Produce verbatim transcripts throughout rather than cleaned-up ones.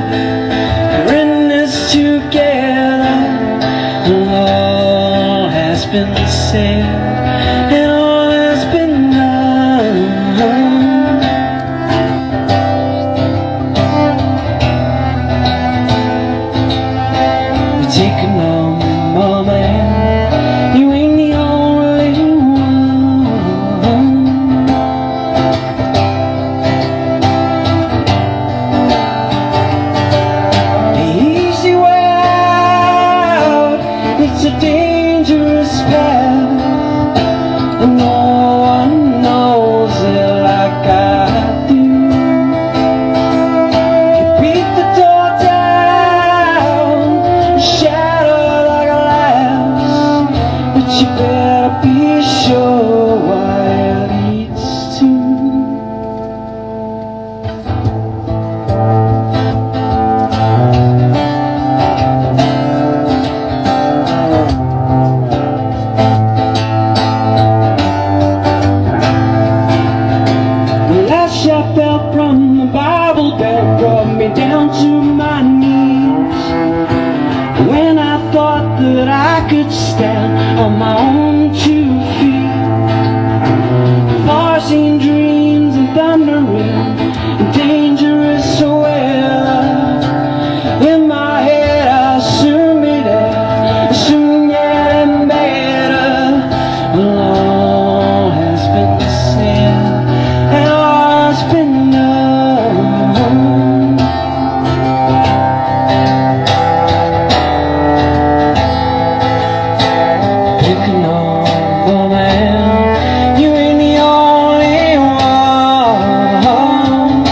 we're in this together. All has been said and all has been done. We take a number, man. You ain't the only one. The easy way out, it's a dangerous path, and no one knows it like I do. You beat the door down, shatter like a glass, but you better be sure what it leads to. I fell from the Bible belt brought me down to my knees. When I thought that I could stand on my own two feet, far seen dreams and thundering and dangerous weather. In my head I soon be there, soon getting better. All has been said and all has been done. Pick a number, man. You ain't the only one.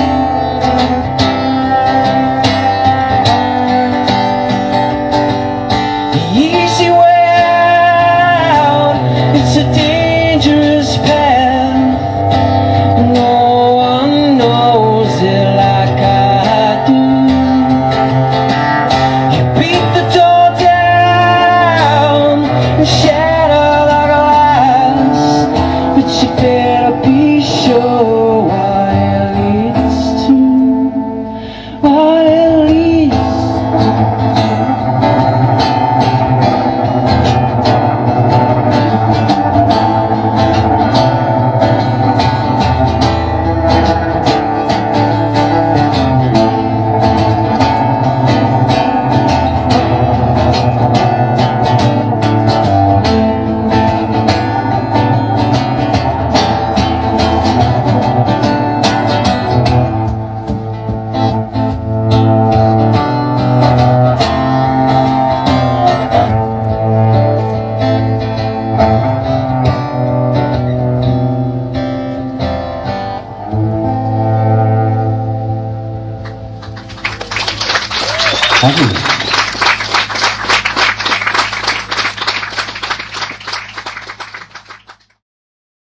The easy way out, it's a dangerous path. No one knows it like I do. You beat the door down and shatter like glass, but you better be sure what it leads to, what it leads to. Thank you.